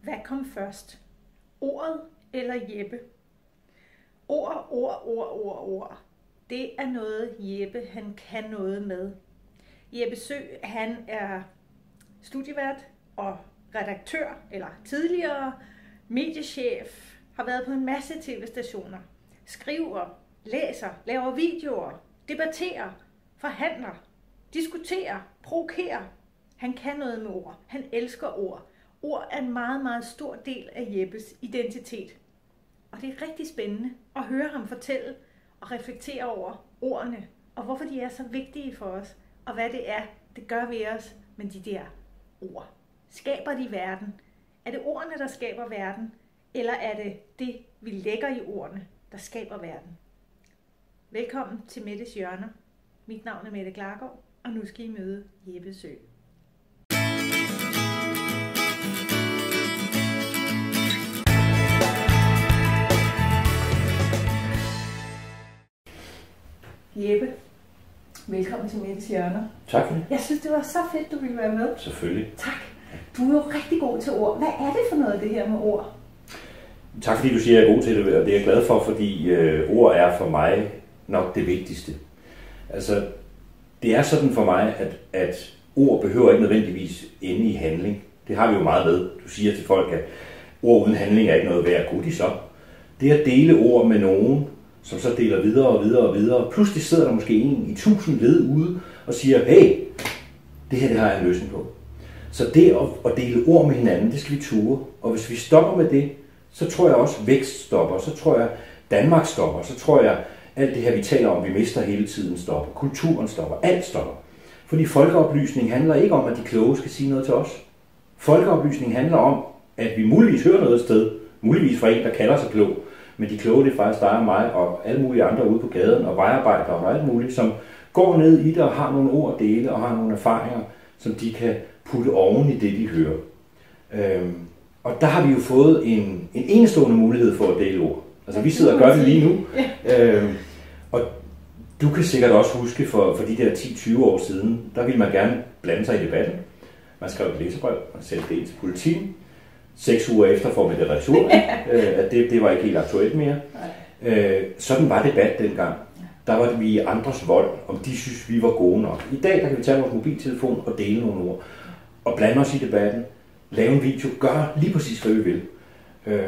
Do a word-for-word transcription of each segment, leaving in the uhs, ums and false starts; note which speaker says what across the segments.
Speaker 1: Hvad kom først? Ordet eller Jeppe? Ord, ord, ord, ord, ord. Det er noget, Jeppe han kan noget med. Jeppe Søe, han er studievært og redaktør, eller tidligere mediechef, har været på en masse tv-stationer, skriver, læser, laver videoer, debatterer, forhandler, diskuterer, provokerer. Han kan noget med ord. Han elsker ord. Ord er en meget, meget stor del af Jeppes identitet. Og det er rigtig spændende at høre ham fortælle og reflektere over ordene, og hvorfor de er så vigtige for os, og hvad det er, det gør ved os med de der ord. Skaber de verden? Er det ordene, der skaber verden, eller er det det, vi lægger i ordene, der skaber verden? Velkommen til Mettes Hjørner. Mit navn er Mette Klargaard, og nu skal I møde Jeppe Søe. Jeppe, velkommen til Mettes Hjørner.
Speaker 2: Tak for det.
Speaker 1: Jeg synes, det var så fedt, du ville være med.
Speaker 2: Selvfølgelig.
Speaker 1: Tak. Du er jo rigtig god til ord. Hvad er det for noget, det her med ord?
Speaker 2: Tak fordi du siger, at jeg er god til det, og det er jeg glad for, fordi øh, ord er for mig nok det vigtigste. Altså, det er sådan for mig, at, at ord behøver ikke nødvendigvis ende i handling. Det har vi jo meget med. Du siger til folk, at ord uden handling er ikke noget værd. Gud, de så. Det at dele ord med nogen, som så deler videre og videre og videre. Pludselig sidder der måske en i tusind led ude og siger, hey, det her det har jeg en løsning på. Så det at dele ord med hinanden, det skal vi ture. Og hvis vi stopper med det, så tror jeg også vækst stopper. Så tror jeg Danmark stopper. Så tror jeg alt det her vi taler om, vi mister hele tiden stopper. Kulturen stopper. Alt stopper. Fordi folkeoplysning handler ikke om, at de kloge skal sige noget til os. Folkeoplysning handler om, at vi muligvis hører noget et sted. Muligvis fra en, der kalder sig klog. Men de kloge, det er faktisk dig og mig og alle mulige andre ude på gaden og vejarbejdere og alt muligt, som går ned i det og har nogle ord at dele og har nogle erfaringer, som de kan putte oven i det, de hører. Øhm, og der har vi jo fået en, en enestående mulighed for at dele ord. Altså vi sidder og gør det lige nu. Øhm, og du kan sikkert også huske for, for de der ti til tyve år siden, der ville man gerne blande sig i debatten. Man skrev et læserbrev, man sendte det ind til Politiken. Seks uger efter får vi det retur, øh, at det, det var ikke helt aktuelt mere. Øh, sådan var debat dengang. Der var det vi i andres vold, om de synes, vi var gode nok. I dag der kan vi tage vores mobiltelefon og dele nogle ord. Og blande os i debatten. Lave en video. Gør lige præcis, hvad vi vil. Øh,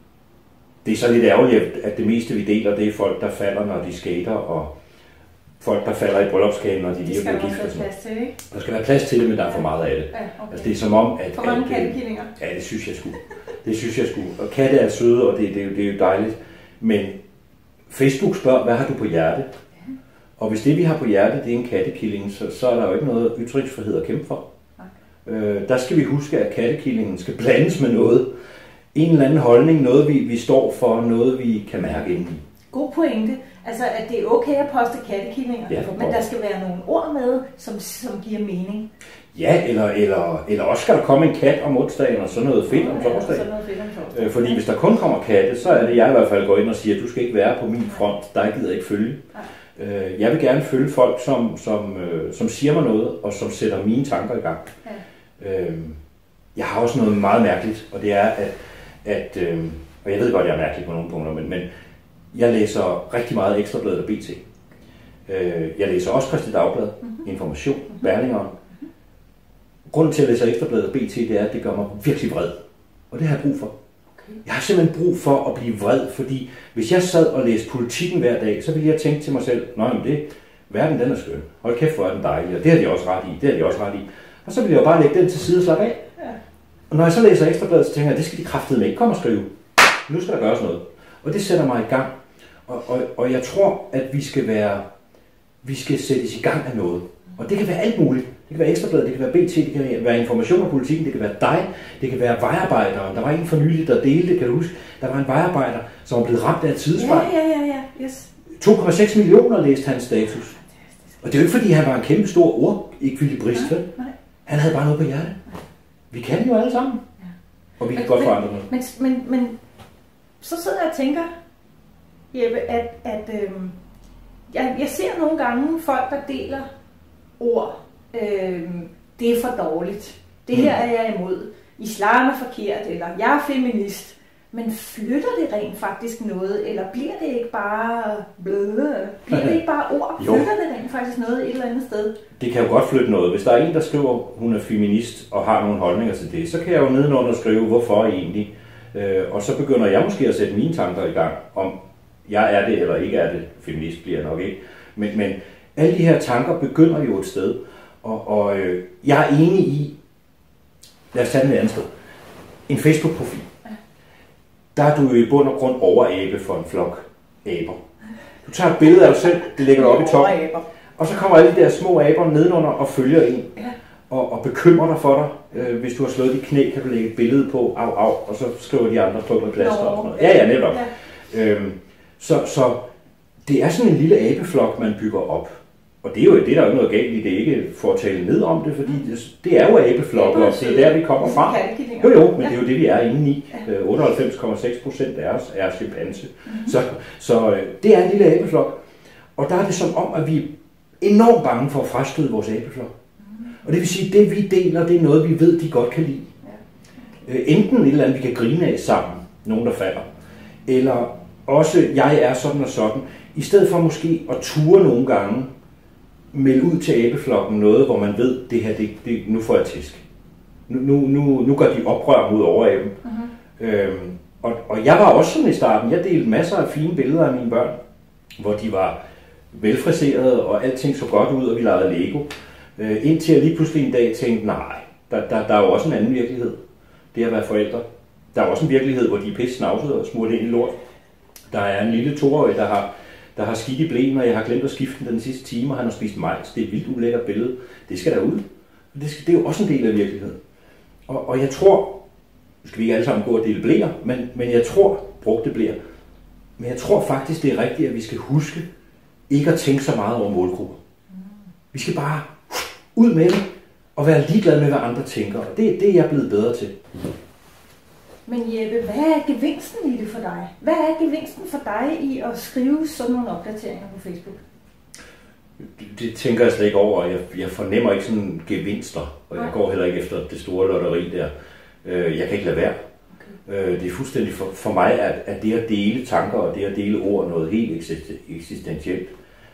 Speaker 2: det er så lidt ærgerligt, at det meste vi deler, det er folk, der falder, når de skater, og folk, der falder i bryllupskagen, når de lige er blevet gift.
Speaker 1: Plads til, ikke?
Speaker 2: Der skal være plads til det, men der er for meget af det.
Speaker 1: Ja, okay.
Speaker 2: Altså, det er som om, at...
Speaker 1: For mange kattekillinger.
Speaker 2: Ja, det synes jeg sgu. Det synes jeg sgu. Og katte er søde, og det, det, det er jo dejligt. Men Facebook spørger, hvad har du på hjerte? Ja. Og hvis det, vi har på hjerte, det er en kattekilling, så, så er der jo ikke noget ytringsfrihed at kæmpe for. Okay. Øh, der skal vi huske, at kattekillingen skal blandes med noget. En eller anden holdning, noget vi, vi står for, noget vi kan mærke ind i.
Speaker 1: God pointe. Altså, at det er okay at poste kattekillinger, ja, men der skal være nogle ord med, som, som giver mening.
Speaker 2: Ja, eller, eller, eller også skal der komme en kat om onsdagen, og sådan noget fedt om torsdagen. Øh, fordi hvis der kun kommer katte, så er det jeg i hvert fald går ind og siger, at du skal ikke være på min front, der gider ikke følge. Øh, jeg vil gerne følge folk, som, som, øh, som siger mig noget, og som sætter mine tanker i gang. Ja. Øh, jeg har også noget meget mærkeligt, og det er, at, at øh, og jeg ved godt, jeg er mærkelig på nogle punkter, men, men jeg læser rigtig meget Ekstrabladet og B T. Jeg læser også Kristeligt Dagblad, mm-hmm. Information, mm-hmm. Berlingeren. Grunden til at læse Ekstrabladet og B T, det er, at det gør mig virkelig vred. Og det har jeg brug for. Okay. Jeg har simpelthen brug for at blive vred, fordi hvis jeg sad og læste Politikken hver dag, så ville jeg tænke til mig selv, nej, men det, verden den er skøn. Hold kæft, hvor er den dejlig, og det har de også ret i, det har de også ret i. Og så ville jeg jo bare lægge den til side og slappe af. Ja. Og når jeg så læser Ekstrabladet, så tænker jeg, det skal de kraftedeme ikke komme og skrive. Nu skal der gøres noget. Og det sætter mig i gang. Og, og, og jeg tror, at vi skal være, vi skal sættes i gang af noget. Og det kan være alt muligt. Det kan være Ekstrabladet, det kan være B T, det kan være Information og Politikken, det kan være dig, det kan være vejarbejderen. Der var en for nylig, der delte det, kan du huske? Der var en vejarbejder, som var blevet ramt af et tidsspejl.
Speaker 1: Ja, ja, ja, ja. Yes.
Speaker 2: to komma seks millioner læste hans status. Og det er jo ikke fordi, han var en kæmpe stor ordekvilibrist. Nej, nej. Han havde bare noget på hjertet. Vi kan det jo alle sammen. Ja. Og vi kan men, godt forandre noget.
Speaker 1: Men, men, men så sidder jeg og tænker, Jeppe, at, at øhm, jeg, jeg ser nogle gange folk, der deler ord. Øhm, det er for dårligt. Det her er jeg imod. islam er forkert, eller jeg er feminist. Men flytter det rent faktisk noget, eller bliver det ikke bare bløde? Bliver det ikke bare ord? Flytter det rent faktisk noget et eller andet sted?
Speaker 2: Det kan jo godt flytte noget. Hvis der er en, der skriver, hun er feminist og har nogle holdninger til det, så kan jeg jo nedenunder skrive, hvorfor egentlig. Og så begynder jeg måske at sætte mine tanker i gang, om jeg er det eller ikke er det. Feminist bliver jeg nok ikke. Men, men alle de her tanker begynder jo et sted. Og, og øh, jeg er enig i, lad os tage den et andet sted, en Facebook-profil. Der er du jo i bund og grund overabe for en flok aber. Du tager et billede af dig selv, det lægger dig op i toppen, og så kommer alle de der små aber nedenunder og følger en, og, og bekymrer dig for dig. Øh, hvis du har slået dit knæ, kan du lægge et billede på, au, au, og så skriver de andre på med plaster og sådan noget. Ja, ja, netop. Ja. Øhm, så, så det er sådan en lille abeflok, man bygger op. Og det er jo det, der er jo noget galt i, det er ikke for at tale ned om det, fordi det, det er jo abeflokker, og det er der, vi kommer fra. Jo jo, men ja. Det er jo det, vi er inde i. Ja. otteoghalvfems komma seks procent af os er chimpanse. Mm-hmm. Så, så det er en lille abeflok. Og der er det som om, at vi er enormt bange for at frastøde vores abeflok. Mm-hmm. Og det vil sige, at det vi deler, det er noget, vi ved, de godt kan lide. Ja. Okay. Enten et eller andet, vi kan grine af sammen, nogen der falder, eller også, jeg er sådan og sådan, i stedet for måske at ture nogle gange, melde ud til abeflokken noget, hvor man ved, det her, det, det, nu får jeg tisk. Nu, nu, nu, nu gør de oprør mod overaben. Uh-huh. Øhm, og, og jeg var også sådan i starten. Jeg delte masser af fine billeder af mine børn, hvor de var velfriserede, og alting så godt ud, og vi legede Lego. Øh, indtil jeg lige pludselig en dag tænkte, nej, der, der, der er jo også en anden virkelighed. Det at være forældre. Der er også en virkelighed, hvor de er pisse snavsede og smurt ind i lort. Der er en lille toårig, der har der har skidt i blæen, og jeg har glemt at skifte den sidste time, og han har spist majs. Det er et vildt ulækkert billede. Det skal derud. Det, skal, det er jo også en del af virkeligheden. Og, og jeg tror, nu skal vi ikke alle sammen gå og dele blæer, men, men jeg tror, brugte blæer, men jeg tror faktisk, det er rigtigt, at vi skal huske ikke at tænke så meget over målgrupper. Vi skal bare ud med det, og være ligeglade med, hvad andre tænker. Og det, det er jeg blevet bedre til.
Speaker 1: Men Jeppe, hvad er gevinsten i det for dig? Hvad er gevinsten for dig i at skrive sådan nogle opdateringer på Facebook?
Speaker 2: Det, det tænker jeg slet ikke over. Jeg, jeg fornemmer ikke sådan gevinster, og jeg går heller ikke efter det store lotteri der. Jeg kan ikke lade være. Okay. Det er fuldstændig for, for mig, at, at det at dele tanker og det at dele ord noget helt eksistentielt.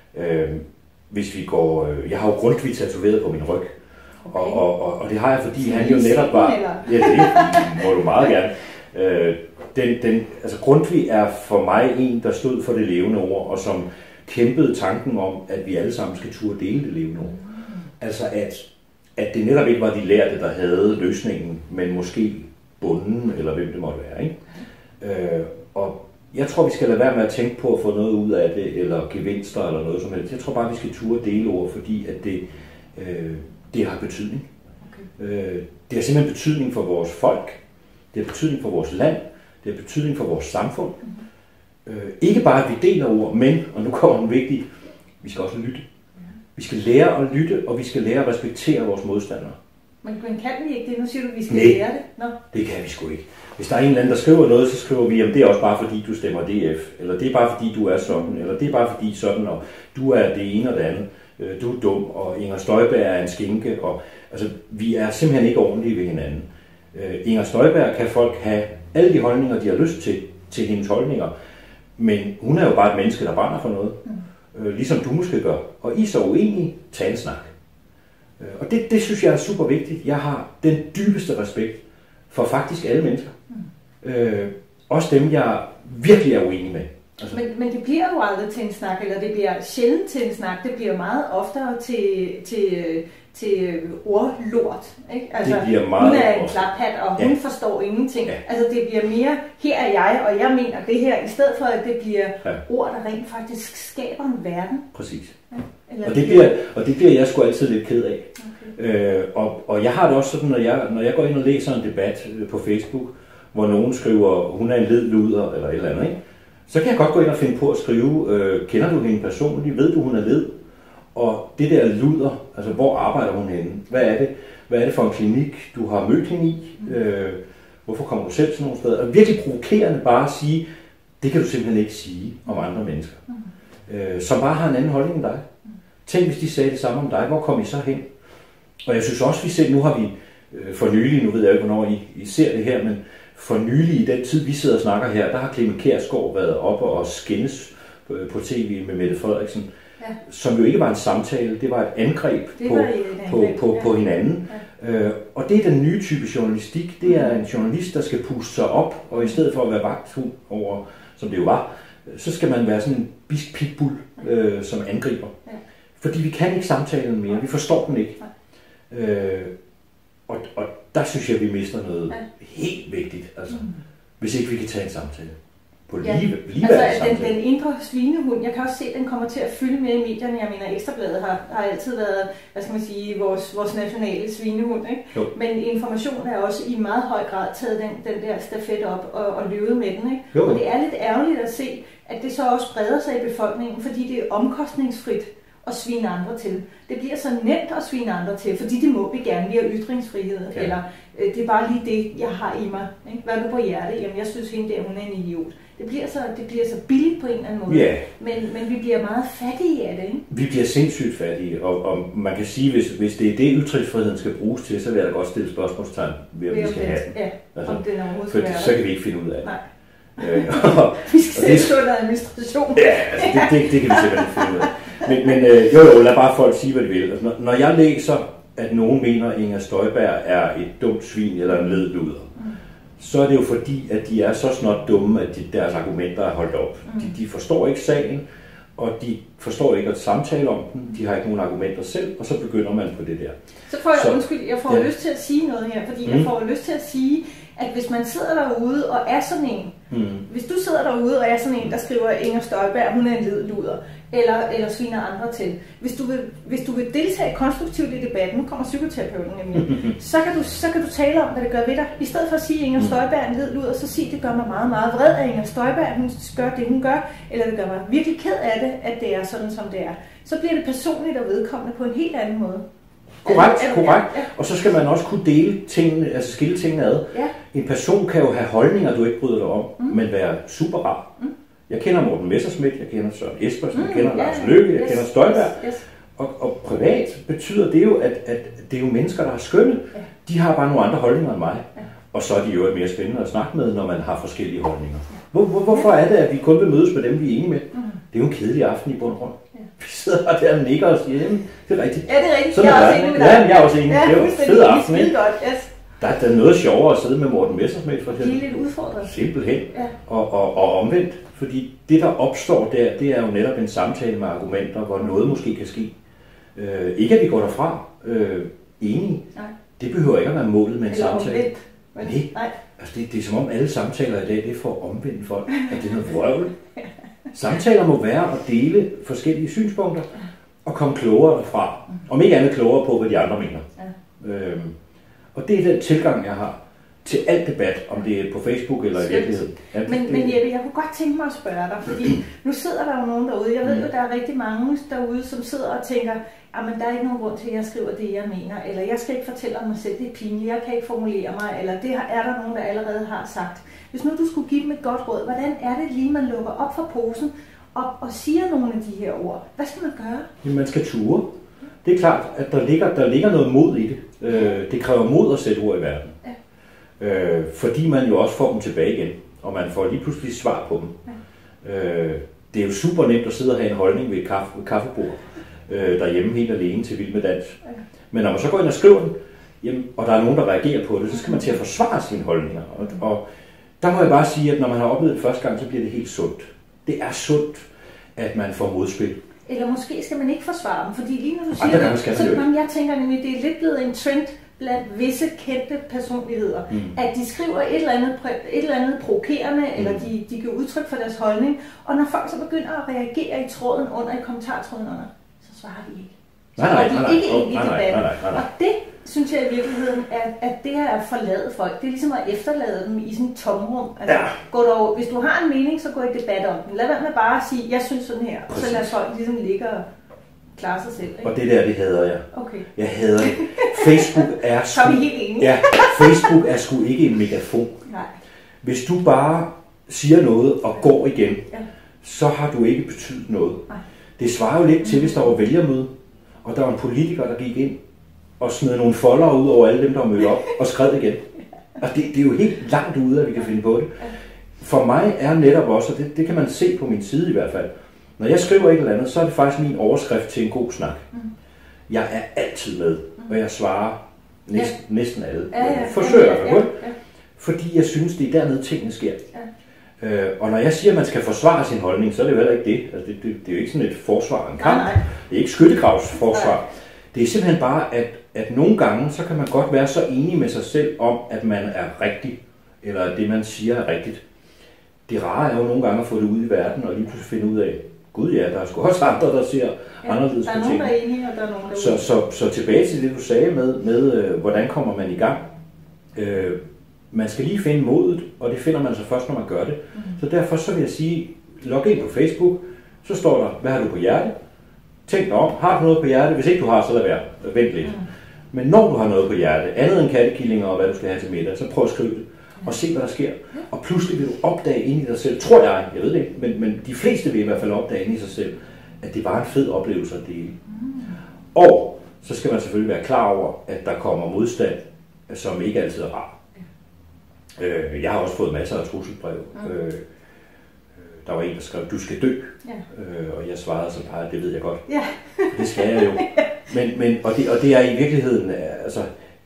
Speaker 2: Hvis vi går, jeg har jo Grundtvig tatoveret på min ryg. Okay. Og, og, og, og det har jeg, fordi han jo netop var... Ja, det må du meget gerne. Øh, den, den, altså Grundtvig er for mig en, der stod for det levende ord, og som kæmpede tanken om, at vi alle sammen skal turde dele det levende ord. Mm. Altså at, at det netop ikke var de lærte, der havde løsningen, men måske bunden, eller hvem det måtte være. Ikke? Mm. Øh, og jeg tror, vi skal lade være med at tænke på at få noget ud af det, eller gevinster, eller noget som helst. Jeg tror bare, vi skal turde dele ord, fordi at det... Øh, Det har betydning. Okay. Øh, det har simpelthen betydning for vores folk. Det har betydning for vores land. Det har betydning for vores samfund. Mm-hmm. Øh, ikke bare, at vi deler ord, men, og nu kommer den vigtige, vi skal også lytte. Ja. Vi skal lære at lytte, og vi skal lære at respektere vores modstandere.
Speaker 1: Men, men kan vi ikke det? Nu siger du, at vi skal
Speaker 2: Nej,
Speaker 1: lære det. Nå.
Speaker 2: Det kan vi sgu ikke. Hvis der er en eller anden, der skriver noget, så skriver vi, at det er også bare fordi, du stemmer D F. Eller det er bare fordi, du er sådan. Eller det er bare fordi sådan, og du er det ene og det andet. Du er dum, og Inger Støjberg er en skinke, og altså, vi er simpelthen ikke ordentlige ved hinanden. Uh, Inger Støjberg kan folk have alle de holdninger, de har lyst til, til hendes holdninger, men hun er jo bare et menneske, der brænder for noget, mm. uh, ligesom du måske gør. Og I er så uenige, tag en snak. Uh, og det, det synes jeg er super vigtigt. Jeg har den dybeste respekt for faktisk alle mennesker. Mm. Uh, også dem, jeg virkelig er uenig med.
Speaker 1: Altså. Men, men det bliver jo aldrig til en snak, eller det bliver sjældent til en snak. Det bliver meget oftere til, til, til ordlort. Ikke? Altså,
Speaker 2: det bliver meget
Speaker 1: hun er en klaphat, og ja. Hun forstår ingenting. Ja. Altså det bliver mere, her er jeg, og jeg mener det her, i stedet for at det bliver ja. Ord, der rent faktisk skaber en verden.
Speaker 2: Præcis. Ja. Og, det bliver, og det bliver jeg sgu altid lidt ked af. Okay. Øh, og, og jeg har det også sådan, når jeg, når jeg går ind og læser en debat på Facebook, hvor nogen skriver, hun er en led luder, eller et eller andet, ikke? Så kan jeg godt gå ind og finde på at skrive, øh, kender du hende personligt, ved du hun er led? Og det der luder, altså hvor arbejder hun henne? Hvad er det? Hvad er det for en klinik, du har mødt hende i? Øh, hvorfor kommer du selv til nogle steder? Og virkelig provokerende bare at sige, det kan du simpelthen ikke sige om andre mennesker. Øh, som bare har en anden holdning end dig. Tænk hvis de sagde det samme om dig, hvor kom I så hen? Og jeg synes også, vi ser, nu har vi øh, for nylig, nu ved jeg ikke, hvornår I, I ser det her, men for nylig i den tid, vi sidder og snakker her, der har Clement Kjærsgaard været oppe og skændes på, på tv med Mette Frederiksen, ja. Som jo ikke var en samtale, det var et angreb, på,
Speaker 1: angreb.
Speaker 2: På, på, ja. på hinanden. Ja. Øh, og det er den nye type journalistik. Det er en journalist, der skal puste sig op, og i stedet for at være vagthund over, som det jo var, så skal man være sådan en bisk pitbull, øh, som angriber. Ja. Fordi vi kan ikke samtalen mere, vi forstår den ikke. Øh, og, og der synes jeg, vi mister noget ja. helt vigtigt, altså, mm. hvis ikke vi kan tage en samtale. På lige, ja. lige
Speaker 1: altså, den, den indre svinehund, jeg kan også se, at den kommer til at fylde med i medierne. Jeg mener, Ekstrabladet har, har altid været, hvad skal man sige, vores, vores nationale svinehund. Ikke? Men information er også i meget høj grad taget den, den der stafet op og, og løbet med den. Ikke? Og det er lidt ærgerligt at se, at det så også breder sig i befolkningen, fordi det er omkostningsfrit at svine andre til. Det bliver så nemt at svine andre til, fordi det må vi gerne, vi har ytringsfrihed, ja. Eller øh, det er bare lige det, jeg har i mig. Ikke? Hvad er du på hjertet? Jamen, jeg synes hende der, hun er en idiot. Det bliver så, det bliver så billigt på en eller anden måde,
Speaker 2: ja.
Speaker 1: men, men vi bliver meget fattige af det, ikke?
Speaker 2: Vi bliver sindssygt fattige, og, og man kan sige, hvis, hvis det er det, ytringsfriheden skal bruges til, så vil jeg da godt stille spørgsmålstegn ved, om vi skal have den.
Speaker 1: Ja,
Speaker 2: altså,
Speaker 1: om den overhovedet
Speaker 2: for så kan vi ikke finde ud af det.
Speaker 1: Nej. Øh, og, vi skal selv stå der administration.
Speaker 2: Ja, altså, det, det, det kan vi simpelthen ikke finde ud af. Men, men øh, jo jo, lad bare folk sige, hvad de vil. Altså, når, når jeg læser, at nogen mener, at Inger Støjberg er et dumt svin eller en ledluder, mm. så er det jo fordi, at de er så snot dumme, at de, deres argumenter er holdt op. Mm. De, de forstår ikke sagen, og de forstår ikke at samtale om den. De har ikke nogen argumenter selv, og så begynder man på det der.
Speaker 1: Så får jeg, så, undskyld, jeg får ja. lyst til at sige noget her, fordi mm. jeg får lyst til at sige, at hvis man sidder derude og er sådan en, mm. hvis du sidder derude og er sådan en, der skriver Inger Støjberg, hun er en ledluder, eller, eller sviner andre til. Hvis du, vil, hvis du vil deltage konstruktivt i debatten, nu kommer psykoterapeuten nemlig, så, kan du, så kan du tale om, hvad det gør ved dig. I stedet for at sige, at Inger Støjberg er en ledluder, så sig, det gør mig meget, meget vred, at Inger Støjberg hun gør det, hun gør, eller det gør mig virkelig ked af det, at det er sådan, som det er. Så bliver det personligt og vedkommende på en helt anden måde.
Speaker 2: Korrekt, korrekt. Ja. Og så skal man også kunne dele tingene, altså skille tingene ad. Ja. En person kan jo have holdninger, du ikke bryder dig om, mm. men være super rar. Mm. Jeg kender Morten Messerschmidt, jeg kender Søren Espersen, mm, jeg kender yeah, Lars Løkke, jeg yes, kender Støjberg. Yes, yes. Og, og privat betyder det jo, at, at det er jo mennesker, der er skønne. Ja. De har bare nogle andre holdninger end mig. Ja. Og så er de jo mere spændende at snakke med, når man har forskellige holdninger. Ja. Hvor, hvor, hvorfor er det, at vi kun vil mødes med dem, vi er enige med? Mm. Det er jo en kedelig aften i bund og grund. Ja. Vi sidder bare der og nikker og siger, det er rigtigt.
Speaker 1: Ja, det er rigtigt.
Speaker 2: Sådan
Speaker 1: jeg er
Speaker 2: er
Speaker 1: også enig med dig.
Speaker 2: Ja, jeg er også enig.
Speaker 1: Ja,
Speaker 2: det er jo en fed aften, ikke?
Speaker 1: Godt, yes.
Speaker 2: Der er, der er noget sjovere at sidde med Morten Messerschmidt for eksempel.
Speaker 1: De er lidt udfordret.
Speaker 2: Simpelthen. Ja. Og, og, og omvendt. Fordi det, der opstår der, det er jo netop en samtale med argumenter, hvor noget måske kan ske. Øh, ikke at vi går derfra øh, enige. Nej. Det behøver ikke at være målet med en
Speaker 1: eller
Speaker 2: samtale.
Speaker 1: Omvendt.
Speaker 2: Nej. Nej. Altså det, det er som om alle samtaler i dag, det er for at omvende folk. At det er noget vrøvl. Samtaler må være at dele forskellige synspunkter og komme klogere fra. Om ikke andet klogere på, hvad de andre mener. Ja. Øhm, og det er den tilgang, jeg har til al debat, om det er på Facebook eller i virkeligheden. Ja,
Speaker 1: men,
Speaker 2: det,
Speaker 1: men Jeppe, jeg kunne godt tænke mig at spørge dig, fordi nu sidder der jo nogen derude. Jeg ved jo, der er rigtig mange derude, som sidder og tænker, jamen der er ikke nogen grund til, at jeg skriver det, jeg mener, eller jeg skal ikke fortælle om mig selv, det er pinligt, jeg kan ikke formulere mig, eller det er der nogen, der allerede har sagt. Hvis nu du skulle give dem et godt råd, hvordan er det lige, man lukker op for posen og, og siger nogle af de her ord? Hvad skal man gøre?
Speaker 2: Jamen, man skal ture. Det er klart, at der ligger, der ligger noget mod i det. Øh, det kræver mod at sætte ord i verden. Ja. Øh, fordi man jo også får dem tilbage igen, og man får lige pludselig svar på dem. Ja. Øh, det er jo super nemt at sidde og have en holdning ved et kaffe, ved kaffebord øh, derhjemme helt alene til Vild med Dans. Ja. Men når man så går ind og skriver den, jamen, og der er nogen, der reagerer på det, så skal man til at forsvare sine holdninger. Og, og der må jeg bare sige, at når man har oplevet det første gang, så bliver det helt sundt. Det er sundt, at man får modspil.
Speaker 1: Eller måske skal man ikke forsvare dem, fordi lige når du siger
Speaker 2: Ej, det,
Speaker 1: så man, jeg tænker nemlig, det er lidt blevet en trend blandt visse kendte personligheder, mm. at de skriver et eller andet, et eller andet provokerende, mm. eller de, de giver udtryk for deres holdning, og når folk så begynder at reagere i tråden under, i kommentartråden under, så svarer de ikke. Så
Speaker 2: nej, nej,
Speaker 1: de
Speaker 2: nej, nej,
Speaker 1: ikke
Speaker 2: nej,
Speaker 1: ind i
Speaker 2: nej,
Speaker 1: debatten.
Speaker 2: nej, nej, nej.
Speaker 1: Og det synes jeg i virkeligheden, at, at det her er at forlade folk. Det er ligesom at efterlade dem i sådan et tomrum. Altså,
Speaker 2: ja.
Speaker 1: gå dog, hvis du har en mening, så gå i debat om den. Lad være med bare at sige, jeg synes sådan her, og så lad folk ligesom ligge og klare sig selv. Ikke?
Speaker 2: Og det der, det hader jeg.
Speaker 1: Okay.
Speaker 2: Jeg hader det. Facebook er sgu...
Speaker 1: Så er vi helt enige.
Speaker 2: Ja, Facebook er sgu ikke en megafon.
Speaker 1: Nej.
Speaker 2: Hvis du bare siger noget og går igen,
Speaker 1: ja.
Speaker 2: så har du ikke betydet noget.
Speaker 1: Nej.
Speaker 2: Det svarer jo lidt til, hvis der var vælgermøde, og der var en politiker, der gik ind og smed nogle folder ud over alle dem, der var mødt op, og skrev igen. Og det, det er jo helt langt ude, at vi kan finde på det. For mig er netop også, og det, det kan man se på min side i hvert fald, når jeg skriver et eller andet, så er det faktisk min overskrift til en god snak. Jeg er altid med, og jeg svarer næsten, ja. næsten alle. Ja, ja, forsøger jeg ja, ja, ja. Fordi jeg synes, det er dernede tingene sker. Ja. Øh, og når jeg siger, at man skal forsvare sin holdning, så er det jo heller ikke det. Altså, det, det, det er jo ikke sådan et forsvar, en kamp. Nej, nej. Det er ikke skyttegravsforsvar. Nej. Det er simpelthen bare, at, at nogle gange, så kan man godt være så enig med sig selv om, at man er rigtig, eller at det, man siger, er rigtigt. Det rare er jo nogle gange at få det ud i verden, og lige pludselig finde ud af, gud ja, der er sgu også andre, der ser ja, anderledes på ting.
Speaker 1: Der er nogen, der er enige, og der er nogen, der er
Speaker 2: så, så, så tilbage til det, du sagde med, med øh, hvordan kommer man i gang. Øh, man skal lige finde modet, og det finder man så først, når man gør det. Mm-hmm. Så derfor så vil jeg sige, log ind på Facebook, så står der, hvad har du på hjerte? Tænk dig om, har du noget på hjerte? Hvis ikke du har, så lad være. Vent lidt. Mm. Men når du har noget på hjerte, andet end kattekillinger og hvad du skal have til middag, så prøv at skrive det. Og se, hvad der sker. Og pludselig vil du opdage ind i dig selv, tror jeg, jeg ved det ikke, men, men de fleste vil i hvert fald opdage ind i sig selv, at det var en fed oplevelse at dele. Mm. Og så skal man selvfølgelig være klar over, at der kommer modstand, som ikke altid er rar. Ja. Øh, jeg har også fået masser af trusselbrev. Mm. Øh, der var en, der skrev, du skal dø. Ja. Øh, og jeg svarede så bare, det ved jeg godt. Ja. Det skal jeg jo. Men, men, og, det, og det er i virkeligheden, altså,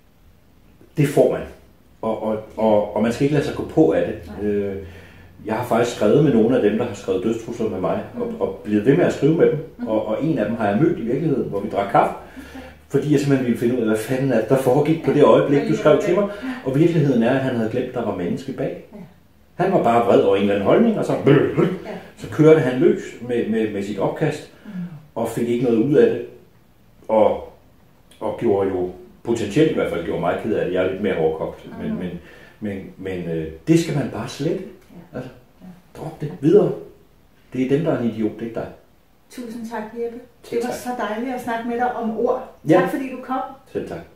Speaker 2: det får man. Og, og, og, og man skal ikke lade sig gå på af det. Øh, jeg har faktisk skrevet med nogle af dem, der har skrevet dødstrusler med mig, mm. og, og blevet ved med at skrive med dem. Mm. Og, og en af dem har jeg mødt i virkeligheden, hvor vi drak kaffe. Okay. Fordi jeg simpelthen ville finde ud af, hvad fanden er, der foregik på det øjeblik, du skrev til mig. Og virkeligheden er, at han havde glemt, at der var menneske bag. Han var bare vred over en eller anden holdning, og så, så kørte han løs med, med, med sit opkast, og fik ikke noget ud af det. Og, og gjorde jo potentielt i hvert fald gjorde mig ked af det. Jeg er lidt mere hårdkogt, men, men, men, men øh, det skal man bare slette. Altså, drop det videre. Det er dem, der er en idiot, det er ikke dig.
Speaker 1: Tusind tak, Jeppe. Det var så dejligt at snakke med dig om ord.
Speaker 2: Ja.
Speaker 1: Tak fordi du kom.
Speaker 2: Selv tak.